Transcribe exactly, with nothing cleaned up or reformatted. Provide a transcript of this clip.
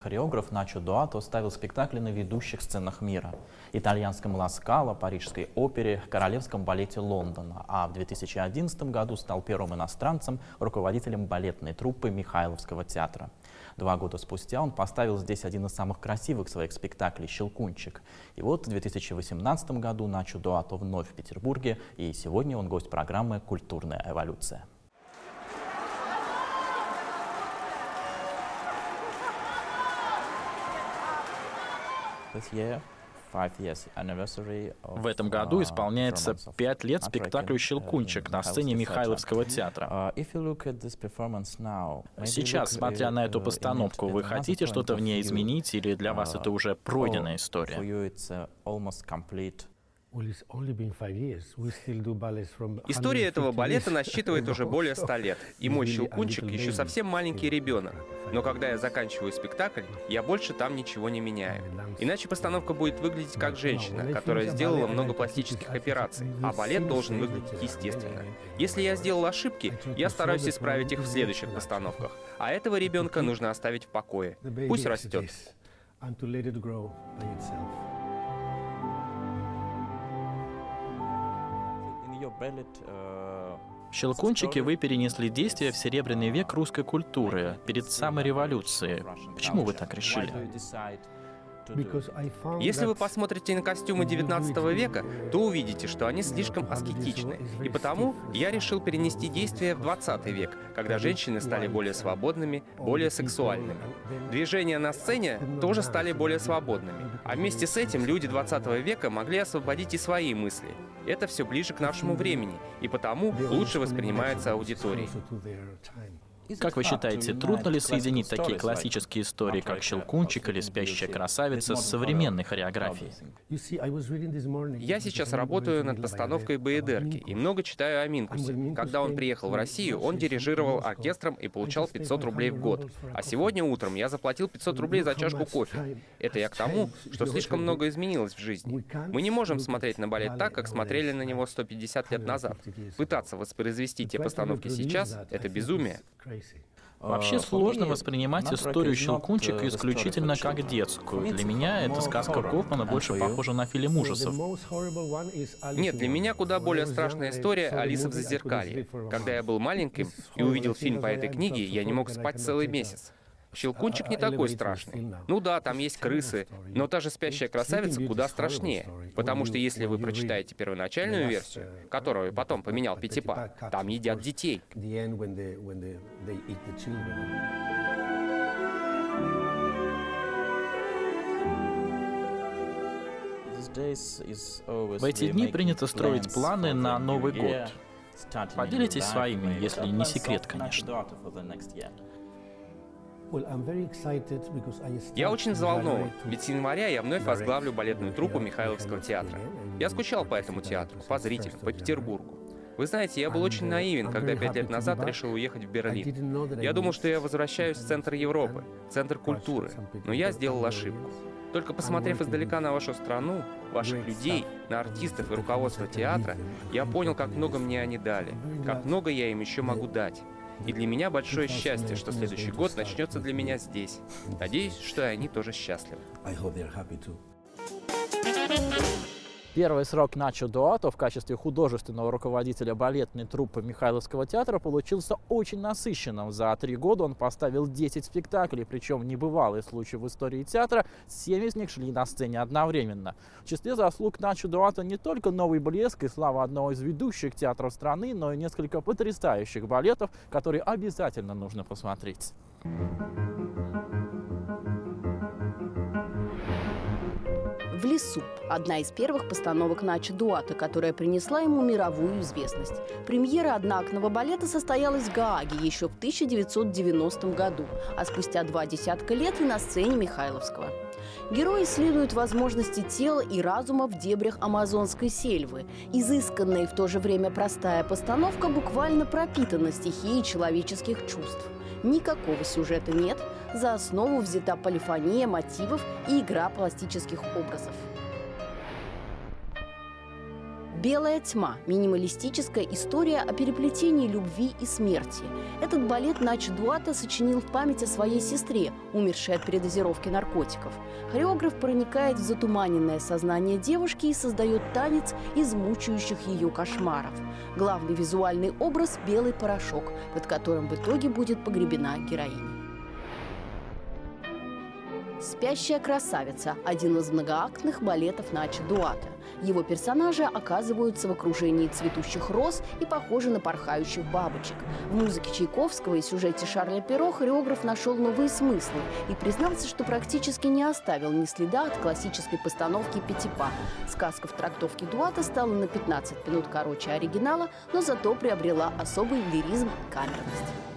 Хореограф Начо Дуато ставил спектакли на ведущих сценах мира: итальянском «Ла Скала», парижской опере, королевском балете Лондона, а в две тысячи одиннадцатом году стал первым иностранцем, руководителем балетной труппы Михайловского театра. Два года спустя он поставил здесь один из самых красивых своих спектаклей «Щелкунчик». И вот в две тысячи восемнадцатом году Начо Дуато вновь в Петербурге, и сегодня он гость программы «Культурная эволюция». В этом году исполняется пять лет спектаклю «Щелкунчик» на сцене Михайловского театра. Сейчас, смотря на эту постановку, вы хотите что-то в ней изменить, или для вас это уже пройденная история? История этого балета насчитывает уже более ста лет, и мой Щелкунчик еще совсем маленький ребенок. Но когда я заканчиваю спектакль, я больше там ничего не меняю. Иначе постановка будет выглядеть как женщина, которая сделала много пластических операций, а балет должен выглядеть естественно. Если я сделал ошибки, я стараюсь исправить их в следующих постановках. А этого ребенка нужно оставить в покое. Пусть растет. В «Щелкунчике» вы перенесли действие в Серебряный век русской культуры, перед самой революцией. Почему вы так решили? Если вы посмотрите на костюмы девятнадцатого века, то увидите, что они слишком аскетичны. И потому я решил перенести действие в двадцатый век, когда женщины стали более свободными, более сексуальными. Движения на сцене тоже стали более свободными. А вместе с этим люди двадцатого века могли освободить и свои мысли. Это все ближе к нашему времени, и потому лучше воспринимается аудиторией. Как вы считаете, трудно ли соединить такие классические истории, как «Щелкунчик» или «Спящая красавица», с современной хореографией? Я сейчас работаю над постановкой «Баядерки» и много читаю о Минкусе. Когда он приехал в Россию, он дирижировал оркестром и получал пятьсот рублей в год. А сегодня утром я заплатил пятьсот рублей за чашку кофе. Это я к тому, что слишком много изменилось в жизни. Мы не можем смотреть на балет так, как смотрели на него сто пятьдесят лет назад. Пытаться воспроизвести те постановки сейчас — это безумие. Вообще сложно воспринимать историю «Щелкунчика» исключительно как детскую. Для меня эта сказка Гофмана больше похожа на фильм ужасов. Нет, для меня куда более страшная история «Алиса в зазеркалье». Когда я был маленьким и увидел фильм по этой книге, я не мог спать целый месяц. «Щелкунчик» не такой страшный. Ну да, там есть крысы, но та же «Спящая красавица» куда страшнее. Потому что если вы прочитаете первоначальную версию, которую потом поменял Петтипа, там едят детей. В эти дни принято строить планы на Новый год. Поделитесь своими, если не секрет, конечно. Я очень взволнован, ведь с января я вновь возглавлю балетную труппу Михайловского театра. Я скучал по этому театру, по зрителям, по Петербургу. Вы знаете, я был очень наивен, когда пять лет назад решил уехать в Берлин. Я думал, что я возвращаюсь в центр Европы, центр культуры, но я сделал ошибку. Только посмотрев издалека на вашу страну, ваших людей, на артистов и руководство театра, я понял, как много мне они дали, как много я им еще могу дать. И для меня большое счастье, что следующий год начнется для меня здесь. Надеюсь, что и они тоже счастливы. Первый срок Начо Дуато в качестве художественного руководителя балетной труппы Михайловского театра получился очень насыщенным. За три года он поставил десять спектаклей, причем небывалый случай в истории театра, семь из них шли на сцене одновременно. В числе заслуг Начо Дуато не только новый блеск и слава одного из ведущих театров страны, но и несколько потрясающих балетов, которые обязательно нужно посмотреть. «В лесу» – одна из первых постановок Начо Дуато, которая принесла ему мировую известность. Премьера одноактного балета состоялась в Гааге еще в тысяча девятьсот девяностом году, а спустя два десятка лет и на сцене Михайловского. Герой исследует возможности тела и разума в дебрях амазонской сельвы. Изысканная и в то же время простая постановка буквально пропитана стихией человеческих чувств. Никакого сюжета нет, за основу взята полифония мотивов и игра пластических образов. «Белая тьма» – минималистическая история о переплетении любви и смерти. Этот балет Начо Дуато сочинил в память о своей сестре, умершей от передозировки наркотиков. Хореограф проникает в затуманенное сознание девушки и создает танец из мучающих ее кошмаров. Главный визуальный образ – белый порошок, под которым в итоге будет погребена героиня. «Спящая красавица» – один из многоактных балетов Начо Дуато. Его персонажи оказываются в окружении цветущих роз и похожи на порхающих бабочек. В музыке Чайковского и сюжете Шарля Перро хореограф нашел новые смыслы и признался, что практически не оставил ни следа от классической постановки Петипа. Сказка в трактовке Дуато стала на пятнадцать минут короче оригинала, но зато приобрела особый лиризм и камерность.